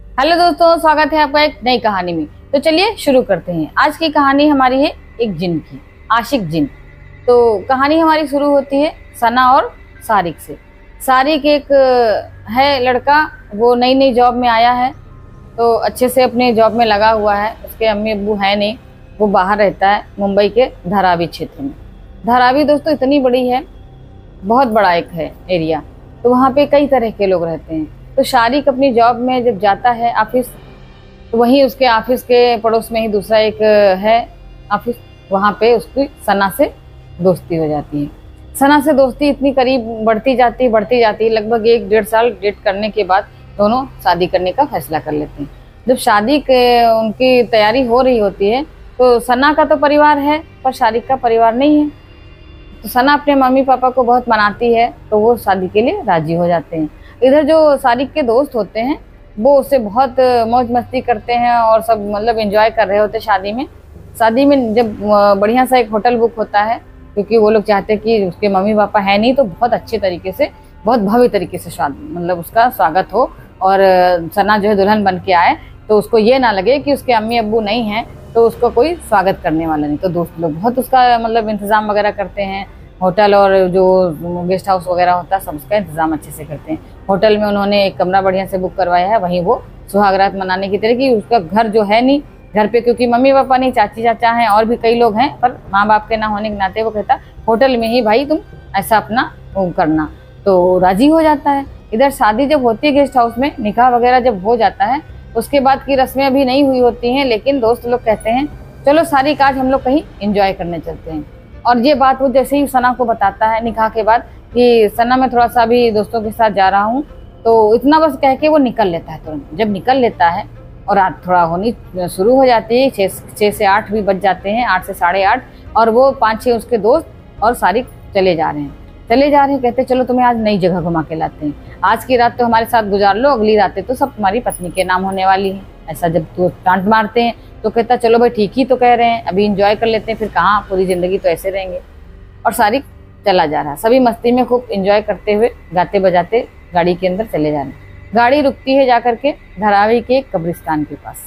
Hello दोस्तों, स्वागत है आपका एक नई कहानी में। तो चलिए शुरू करते हैं। आज की कहानी हमारी है एक जिन की, आशिक जिन। तो कहानी हमारी शुरू होती है सना और सारिक से। सारिक एक है लड़का, वो नई नई जॉब में आया है, तो अच्छे से अपने जॉब में लगा हुआ है। उसके अम्मी अब्बू है नहीं, वो बाहर रहता है मुंबई के धारावी क्षेत्र में। धारावी दोस्तों इतनी बड़ी है, बहुत बड़ा एक है एरिया, तो वहाँ पे कई तरह के लोग रहते हैं। तो शारिक अपनी जॉब में जब जाता है ऑफिस, तो वहीं उसके ऑफिस के पड़ोस में ही दूसरा एक है ऑफिस, वहाँ पे उसकी सना से दोस्ती हो जाती है। सना से दोस्ती इतनी करीब बढ़ती जाती है, लगभग 1-1.5 साल डेट करने के बाद दोनों शादी करने का फैसला कर लेते हैं। जब शादी के उनकी तैयारी हो रही होती है, तो सना का तो परिवार है पर शारिक का परिवार नहीं है। तो सना अपने मम्मी पापा को बहुत मनाती है, तो वो शादी के लिए राजी हो जाते हैं। इधर जो सारिक के दोस्त होते हैं वो उससे बहुत मौज मस्ती करते हैं और सब मतलब एंजॉय कर रहे होते हैं शादी में। शादी में जब बढ़िया सा एक होटल बुक होता है, क्योंकि वो लोग चाहते हैं कि उसके मम्मी पापा है नहीं, तो बहुत अच्छे तरीके से, बहुत भव्य तरीके से शादी मतलब उसका स्वागत हो और सना जो है दुल्हन बन के आए, तो उसको ये ना लगे कि उसके अम्मी अब्बू नहीं हैं तो उसको कोई स्वागत करने वाला नहीं। तो दोस्त लोग बहुत उसका मतलब इंतजाम वगैरह करते हैं। होटल और जो गेस्ट हाउस वगैरह होता है सब उसका इंतजाम अच्छे से करते हैं। होटल में उन्होंने एक कमरा बढ़िया से बुक करवाया है, वहीं वो सुहागरात मनाने की तरह की। उसका घर जो है नहीं, घर पे क्योंकि मम्मी पापा नहीं, चाची चाचा हैं और भी कई लोग हैं, पर माँ बाप के ना होने के नाते वो कहता होटल में ही भाई तुम ऐसा अपना वो करना, तो राजी हो जाता है। इधर शादी जब होती है गेस्ट हाउस में, निकाह वगैरह जब हो जाता है, उसके बाद की रस्में अभी नहीं हुई होती हैं, लेकिन दोस्त लोग कहते हैं चलो सारिक आज हम लोग कहीं एंजॉय करने चलते हैं। और ये बात वो जैसे ही सना को बताता है निकाह के बाद कि सना मैं थोड़ा सा भी दोस्तों के साथ जा रहा हूँ, तो इतना बस कह के वो निकल लेता है तुरंत। जब निकल लेता है और रात थोड़ा होनी शुरू हो जाती है, 6 से 8 भी बज जाते हैं, 8 से 8:30, और वो 5-6 उसके दोस्त और सारिक चले जा रहे हैं। कहते चलो तुम्हें आज नई जगह घुमा के लाते हैं, आज की रात तो हमारे साथ गुजार लो, अगली रातें तो सब तुम्हारी पत्नी के नाम होने वाली है। ऐसा जब तो डांट मारते हैं तो कहता चलो भाई ठीक ही तो कह रहे हैं, अभी इंजॉय कर लेते हैं, फिर कहाँ पूरी जिंदगी तो ऐसे रहेंगे। और सारिक चला जा रहा है, सभी मस्ती में खूब इंजॉय करते हुए गाते बजाते गाड़ी के अंदर चले जा रहे हैं। गाड़ी रुकती है जाकर के धारावी के कब्रिस्तान के पास।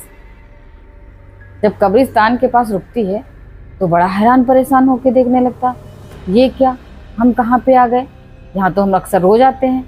जब कब्रिस्तान के पास रुकती है तो बड़ा हैरान परेशान होकर देखने लगता, ये क्या, हम कहाँ पे आ गए, यहाँ तो हम अक्सर रोज आते हैं।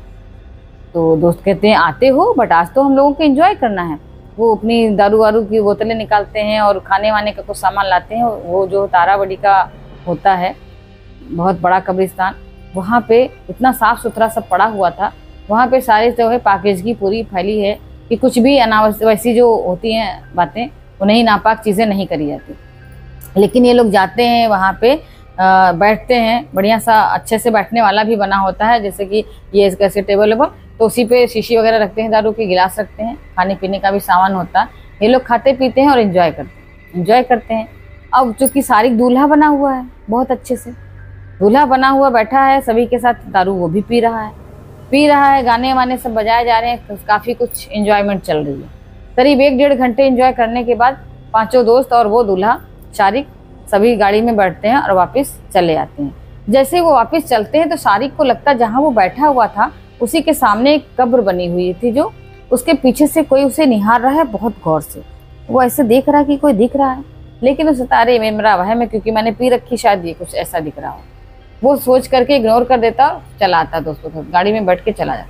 तो दोस्त कहते हैं आते हो, बट आज तो हम लोगों को एंजॉय करना है। वो अपनी दारू वारू की बोतलें निकालते हैं और खाने वाने का कुछ सामान लाते हैं। वो जो ताराबड़ी का होता है बहुत बड़ा कब्रिस्तान, वहाँ पे इतना साफ सुथरा सब पड़ा हुआ था, वहाँ पे सारे जो है पाकिज़गी पूरी फैली है कि कुछ भी अनावश्यक वैसी जो होती हैं बातें, वो नहीं, नापाक चीज़ें नहीं करी जाती। लेकिन ये लोग जाते हैं वहाँ पे, बैठते हैं, बढ़िया सा अच्छे से बैठने वाला भी बना होता है, जैसे कि ये कैसे टेबल वेबल, तो उसी पे शीशी वगैरह रखते हैं, दारू के गिलास रखते हैं, खाने पीने का भी सामान होता है। ये लोग खाते पीते हैं और एंजॉय करते हैं। अब चूंकि सारिक दूल्हा बना हुआ है, बहुत अच्छे से दूल्हा बना हुआ बैठा है, सभी के साथ दारू वो भी पी रहा है, गाने वाने सब बजाए जा रहे हैं, काफ़ी कुछ एंजॉयमेंट चल रही है। करीब 1-1.5 घंटे एंजॉय करने के बाद पाँचों दोस्त और वो दूल्हा सारिक सभी गाड़ी में बैठते हैं और वापस चले आते हैं। जैसे वो वापस चलते हैं तो सारिक को लगता है जहाँ वो बैठा हुआ था उसी के सामने एक कब्र बनी हुई थी, जो उसके पीछे से कोई उसे निहार रहा है बहुत गौर से। वो ऐसे देख रहा है कि कोई दिख रहा है, लेकिन उस तारे में मेरा वह है, क्योंकि मैंने पी रखी, शायद ये कुछ ऐसा दिख रहा हो। वो सोच करके इग्नोर कर देता और चला आता, दोस्तों को गाड़ी में बैठ के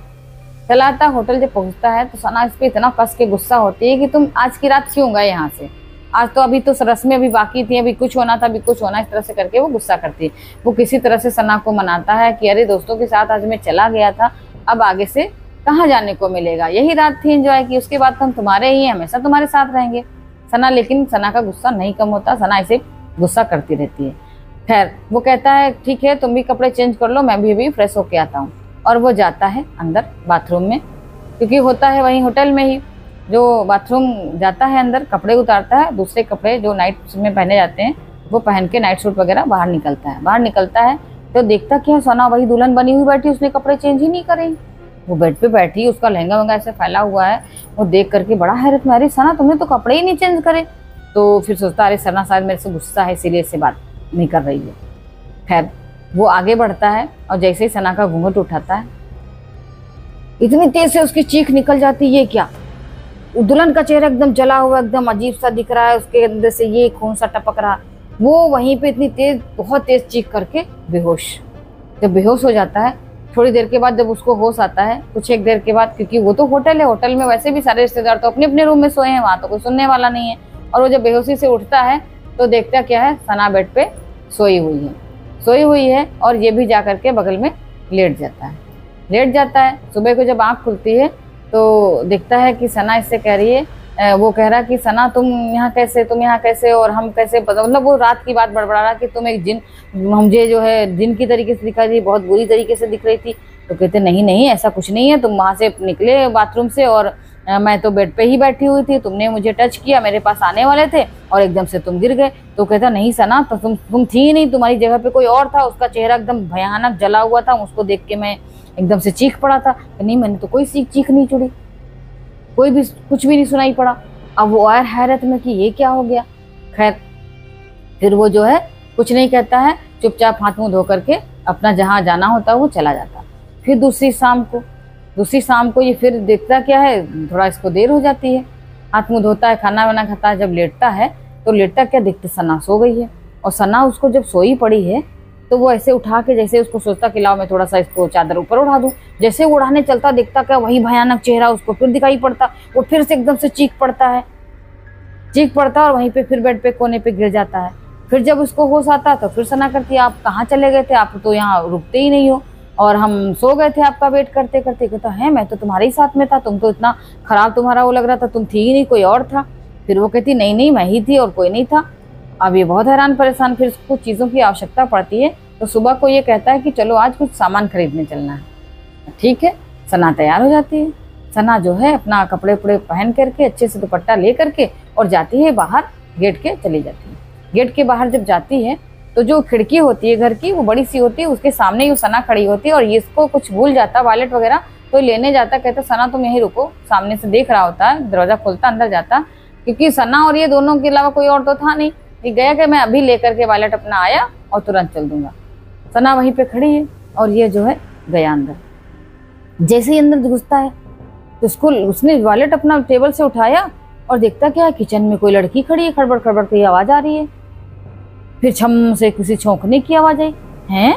चला आता। होटल जब पहुंचता है तो सना इस पे इतना कस के गुस्सा होती है कि तुम आज की रात क्यों गए यहाँ से, आज तो अभी तो रस्में अभी बाकी थी, अभी कुछ होना था, अभी कुछ होना, इस तरह से करके वो गुस्सा करती है। वो किसी तरह से सना को मनाता है कि अरे दोस्तों के साथ आज मैं चला गया था, अब आगे से कहाँ जाने को मिलेगा, यही रात थी एंजॉय की, उसके बाद तो हम तुम्हारे ही हैं, हमेशा तुम्हारे साथ रहेंगे। लेकिन सना का गुस्सा नहीं कम होता, सना इसे गुस्सा करती रहती है। खैर वो कहता है ठीक है तुम भी कपड़े चेंज कर लो, मैं भी अभी फ्रेश होके आता हूँ। और वो जाता है अंदर बाथरूम में, क्योंकि होता है वहीं होटल में ही, जो बाथरूम जाता है अंदर, कपड़े उतारता है, दूसरे कपड़े जो नाइट में पहने जाते हैं वो पहन के, नाइट सूट वगैरह, बाहर निकलता है तो देखता कि सना वही दुल्हन बनी हुई बैठी, उसने कपड़े चेंज ही नहीं करे, वो बेड पे बैठी, उसका लहंगा वहंगा ऐसे फैला हुआ है। वो देख करके बड़ा हैरत में, अरे सना तुमने तो कपड़े ही नहीं चेंज करे। तो फिर सोचता अरे सना शायद मेरे से गुस्सा है, इसीलिए से बात नहीं कर रही है। खैर वो आगे बढ़ता है और जैसे ही सना का घूंघट उठाता है, इतनी तेज से उसकी चीख निकल जाती, ये क्या, दुल्हन का चेहरा एकदम जला हुआ, एकदम अजीब सा दिख रहा है, उसके अंदर से ये खून सा टपक रहा। वो वहीं पे इतनी तेज, बहुत तेज चीख करके बेहोश। जब बेहोश हो जाता है, थोड़ी देर के बाद जब उसको होश आता है, कुछ एक देर के बाद, क्योंकि वो तो होटल है, होटल में वैसे भी सारे रिश्तेदार तो अपने अपने रूम में सोए हैं, वहां तो कोई सुनने वाला नहीं है। और वो जब बेहोशी से उठता है तो देखता क्या है, सना बेड पे सोई हुई है और ये भी जा करके बगल में लेट जाता है। सुबह को जब आँख खुलती है तो देखता है कि सना इससे कह रही है, वो कह रहा कि सना तुम यहाँ कैसे और हम कैसे, मतलब वो रात की बात बड़बड़ा रहा कि तुम एक जिन, मुझे जो है जिन की तरीके से दिखाई दी, बहुत बुरी तरीके से दिख रही थी। तो कहते नहीं ऐसा कुछ नहीं है, तुम वहाँ से निकले बाथरूम से और मैं तो बेड पे ही बैठी हुई थी, तुमने मुझे टच किया, मेरे पास आने वाले थे और एकदम से तुम गिर गए। तो कहता नहीं सना, तो तुम थी ही नहीं, तुम्हारी जगह पे कोई और था, उसका चेहरा एकदम भयानक जला हुआ था, उसको देख के मैं एकदम से चीख पड़ा था। नहीं मैंने तो कोई चीख नहीं छोड़ी, कोई भी कुछ भी नहीं सुनाई पड़ा। अब वो और हैरत में कि ये क्या हो गया। खैर फिर वो जो है कुछ नहीं कहता है, चुपचाप हाथ मुंह धो करके अपना जहाँ जाना होता है वो चला जाता। फिर दूसरी शाम को ये फिर देखता क्या है, थोड़ा इसको देर हो जाती है, हाथ मुंह धोता है, खाना वाना खाता है, जब लेटता है तो लेटता क्या देखते सना सो गई है। और सना उसको जब सोई पड़ी है तो वो ऐसे उठा के, जैसे उसको सोचता कि लाओ मैं थोड़ा सा इसको चादर ऊपर उड़ा दूं, जैसे वो उड़ाने चलता देखता क्या वही भयानक चेहरा उसको फिर दिखाई पड़ता। वो फिर से एकदम से चीख पड़ता और वहीं पे फिर बेड पे कोने पे गिर जाता है। फिर जब उसको होश आता तो फिर सना करती है, आप कहाँ चले गए थे, आप तो यहाँ रुकते ही नहीं हो और हम सो गए थे आपका वेट करते करते। कहता है मैं तो तुम्हारे ही साथ में था, तुम तो इतना खराब तुम्हारा वो लग रहा था, तुम थी ही नहीं, कोई और था। फिर वो कहती नहीं मैं ही थी और कोई नहीं था। अब ये बहुत हैरान परेशान, फिर कुछ चीज़ों की आवश्यकता पड़ती है तो सुबह को ये कहता है कि चलो आज कुछ सामान खरीदने चलना है। ठीक है, सना तैयार हो जाती है। सना जो है अपना कपड़े उपड़े पहन करके अच्छे से दुपट्टा ले करके और जाती है बाहर, गेट के चली जाती है। गेट के बाहर जब जाती है तो जो खिड़की होती है घर की वो बड़ी सी होती है, उसके सामने ही सना खड़ी होती है और ये इसको कुछ भूल जाता, वॉलेट वगैरह तो लेने जाता। कहता सना तुम यहीं रुको, सामने से देख रहा होता है, दरवाजा खोलता अंदर जाता, क्योंकि सना और ये दोनों के अलावा कोई और तो था नहीं। ये गया कि मैं अभी लेकर के वॉलेट अपना आया और तुरंत चल दूंगा। सना वहीं पे खड़ी है और ये जो है गया अंदर। जैसे ही अंदर घुसता है तो उसने वॉलेट अपना टेबल से उठाया और देखता क्या है, किचन में कोई लड़की खड़ी है, खड़बड़ खड़बड़ की आवाज आ रही है। फिर छम से किसी छौंकने की आवाज आई है,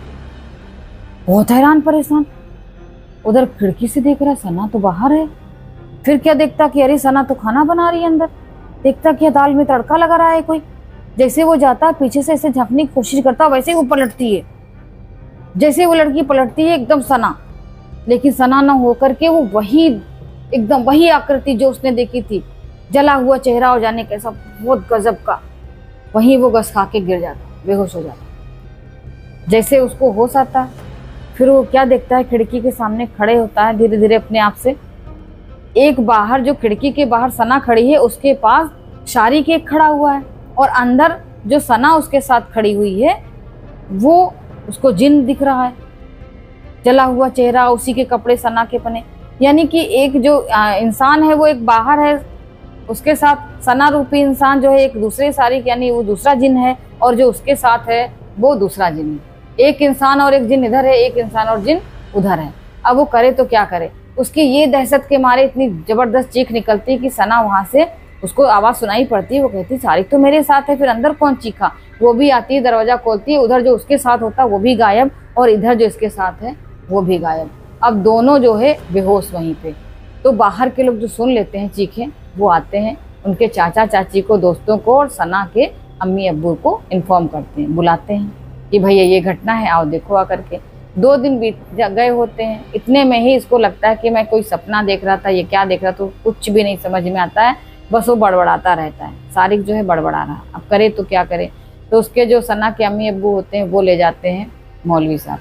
बहुत हैरान परेशान। उधर खिड़की से देख रहा सना तो बाहर है। फिर क्या देखता कि अरे सना तो खाना बना रही है अंदर। देखता कि दाल में तड़का लगा रहा है कोई। जैसे वो जाता पीछे से ऐसे झांकने की कोशिश करता, वैसे ही वो पलटती है। जैसे वो लड़की पलटती है एकदम सना, लेकिन सना ना होकर के वो वही एकदम वही आकृति जो उसने देखी थी, जला हुआ चेहरा और जाने कैसा बहुत गजब का, वहीं वो गस खा के गिर जाता, बेहोश हो जाता। जैसे उसको होश आता फिर वो क्या देखता है, खिड़की के सामने खड़े होता है धीरे धीरे अपने आप से। एक बाहर जो खिड़की के बाहर सना खड़ी है उसके पास शारिक एक खड़ा हुआ है और अंदर जो सना उसके साथ खड़ी हुई है वो उसको जिन दिख रहा है, जला हुआ चेहरा, उसी के कपड़े सना के पहने। यानी कि एक जो इंसान है वो एक बाहर है, उसके साथ सना रूपी इंसान जो है एक दूसरे शारिक यानी वो दूसरा जिन है, और जो उसके साथ है वो दूसरा जिन है। एक इंसान और एक जिन इधर है, एक इंसान और जिन उधर है। अब वो करे तो क्या करे, उसकी ये दहशत के मारे इतनी जबरदस्त चीख निकलती है कि सना वहां से उसको आवाज सुनाई पड़ती है। वो कहती शारिक तो मेरे साथ है, फिर अंदर कौन चीखा। वो भी आती है, दरवाजा खोलती है, उधर जो उसके साथ होता वो भी गायब और इधर जो इसके साथ है वो भी गायब। अब दोनों जो है बेहोश वहीं पे। तो बाहर के लोग जो सुन लेते हैं चीखें, वो आते हैं, उनके चाचा चाची को, दोस्तों को और सना के अम्मी अब्बू को इन्फॉर्म करते हैं, बुलाते हैं कि भैया ये घटना है, आओ देखो आकर के। 2 दिन बीत गए होते हैं, इतने में ही इसको लगता है कि मैं कोई सपना देख रहा था, ये क्या देख रहा था, तो कुछ भी नहीं समझ में आता है, बस वो बड़बड़ाता रहता है। शारिक जो है बड़बड़ा रहा, अब करे तो क्या करे। तो उसके जो सना के अम्मी अब्बू होते हैं वो ले जाते हैं मौलवी साहब।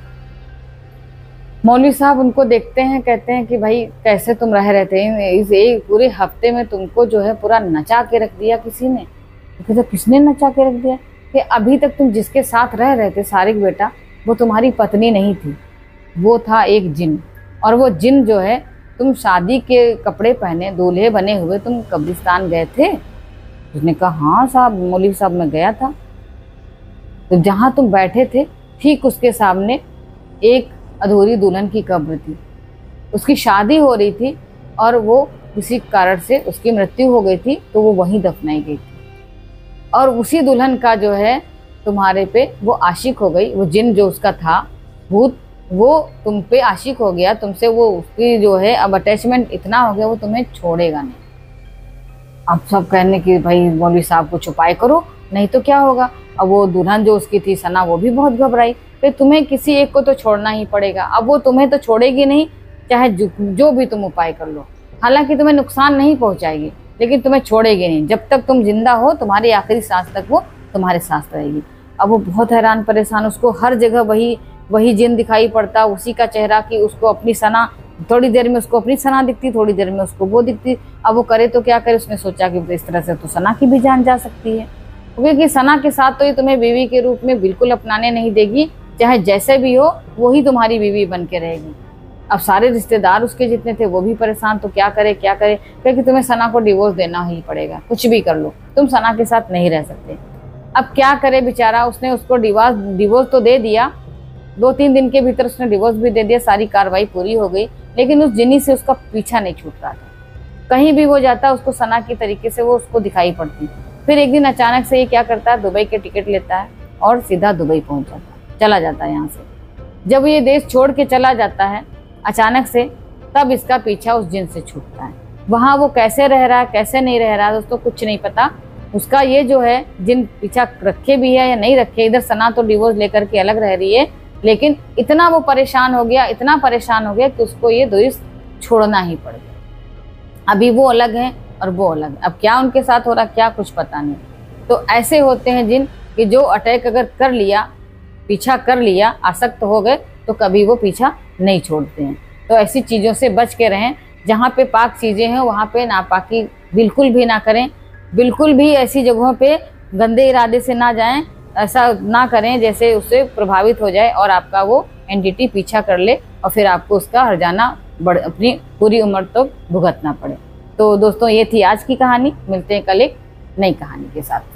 मौलवी साहब उनको देखते हैं, कहते हैं कि भाई कैसे तुम रह रहे थे, इस एक पूरे हफ्ते में तुमको जो है पूरा नचा के रख दिया किसी ने। तो किसने नचा के रख दिया कि अभी तक तुम जिसके साथ रह रहे थे शारिक बेटा, वो तुम्हारी पत्नी नहीं थी, वो था एक जिन। और वो जिन जो है, तुम शादी के कपड़े पहने दूल्हे बने हुए तुम कब्रिस्तान गए थे। उसने कहा हाँ साहब, मौलवी साहब मैं गया था। तो जहाँ तुम बैठे थे ठीक उसके सामने एक अधूरी दुल्हन की कब्र थी, उसकी शादी हो रही थी और वो किसी कारण से उसकी मृत्यु हो गई थी, तो वो वहीं दफनाई गई थी। और उसी दुल्हन का जो है तुम्हारे पे वो आशिक हो गई, वो जिन जो उसका था भूत, वो तुम पे आशिक हो गया, तुमसे वो उसकी जो है अब अटैचमेंट इतना हो गया, वो तुम्हें छोड़ेगा नहीं। अब सब कहने की भाई मौलवी साहब कुछ उपाय करो, नहीं तो क्या होगा। अब वो दुल्हन जो उसकी थी सना, वो भी बहुत घबराई, फिर तुम्हें किसी एक को तो छोड़ना ही पड़ेगा। अब वो तुम्हें तो छोड़ेगी नहीं, चाहे जो भी तुम उपाय कर लो, हालांकि तुम्हें नुकसान नहीं पहुंचाएगी, लेकिन तुम्हें छोड़ेगी नहीं। जब तक तुम जिंदा हो, तुम्हारी आखिरी सांस तक वो तुम्हारे साथ रहेगी। अब वो बहुत हैरान परेशान, उसको हर जगह वही जिन दिखाई पड़ता, उसी का चेहरा, कि उसको अपनी सना, थोड़ी देर में उसको अपनी सना दिखती, थोड़ी देर में उसको वो दिखती। अब वो करे तो क्या करे, उसने सोचा कि इस तरह से तो सना की भी जान जा सकती है, क्योंकि सना के साथ तो ये तुम्हें बीवी के रूप में बिल्कुल अपनाने नहीं देगी, चाहे जैसे भी हो वही तुम्हारी बीवी बन के रहेगी। अब सारे रिश्तेदार उसके जितने थे वो भी परेशान, तो क्या करे क्योंकि तुम्हें सना को डिवोर्स देना ही पड़ेगा, कुछ भी कर लो, तुम सना के साथ नहीं रह सकते। अब क्या करे बेचारा, उसने उसको डिवोर्स तो दे दिया, 2-3 दिन के भीतर उसने डिवोर्स भी दे दिया, सारी कार्रवाई पूरी हो गई, लेकिन उस जिनी से उसका पीछा नहीं छूट रहा था। कहीं भी वो जाता, उसको सना की तरीके से वो उसको दिखाई पड़ती। फिर एक दिन अचानक से ये क्या करता है, दुबई के टिकट लेता है और सीधा दुबई पहुंच जाता है, चला जाता है यहाँ से। जब ये देश छोड़ के चला जाता है अचानक से, तब इसका पीछा उस जिन से छूटता है। वहाँ वो कैसे रह रहा है, कैसे नहीं रह रहा है, दोस्तों कुछ नहीं पता। उसका ये जो है जिन पीछा रखे भी है या नहीं रखे, इधर सना तो डिवोर्स लेकर के अलग रह रही है, लेकिन इतना वो परेशान हो गया, इतना परेशान हो गया कि उसको ये देश छोड़ना ही पड़ गया। अभी वो अलग है और वो अलग है, अब क्या उनके साथ हो रहा क्या कुछ पता नहीं। तो ऐसे होते हैं जिन कि जो अटैक अगर कर लिया, पीछा कर लिया, आसक्त हो गए, तो कभी वो पीछा नहीं छोड़ते हैं। तो ऐसी चीज़ों से बच के रहें, जहाँ पे पाक चीज़ें हैं वहाँ पे नापाकी बिल्कुल भी ना करें, बिल्कुल भी ऐसी जगहों पे गंदे इरादे से ना जाएं, ऐसा ना करें जैसे उससे प्रभावित हो जाए और आपका वो एंटिटी पीछा कर ले और फिर आपको उसका हर्जाना अपनी पूरी उम्र तक भुगतना पड़े। तो दोस्तों ये थी आज की कहानी, मिलते हैं कल एक नई कहानी के साथ।